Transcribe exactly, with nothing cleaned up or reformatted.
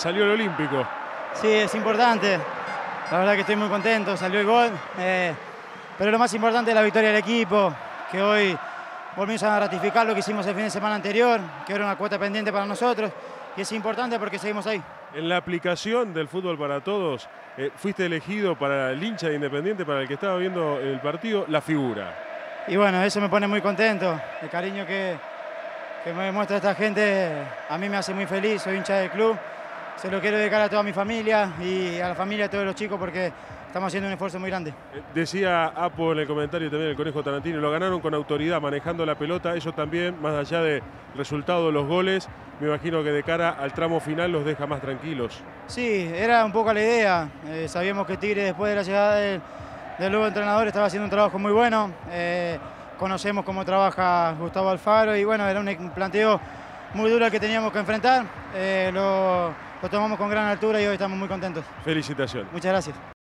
salió el Olímpico. Sí, es importante. La verdad que estoy muy contento, salió el gol. Eh, pero lo más importante es la victoria del equipo, que hoy volvimos a ratificar lo que hicimos el fin de semana anterior, que era una cuota pendiente para nosotros. Y es importante porque seguimos ahí. En la aplicación del Fútbol para Todos, eh, fuiste elegido para el hincha de Independiente, para el que estaba viendo el partido, la figura. Y bueno, eso me pone muy contento. El cariño que, que me muestra esta gente a mí me hace muy feliz. Soy hincha del club. Se lo quiero dedicar a toda mi familia y a la familia de todos los chicos porque estamos haciendo un esfuerzo muy grande. Eh, decía Apo en el comentario también el Conejo Tarantino, lo ganaron con autoridad, manejando la pelota. Eso también, más allá del resultado de los goles, me imagino que de cara al tramo final los deja más tranquilos. Sí, era un poco la idea. Eh, sabíamos que Tigre, después de la llegada del, del nuevo entrenador, estaba haciendo un trabajo muy bueno. Eh, conocemos cómo trabaja Gustavo Alfaro y bueno, era un planteo muy duro que teníamos que enfrentar. Eh, lo, lo tomamos con gran altura y hoy estamos muy contentos. Felicitaciones. Muchas gracias.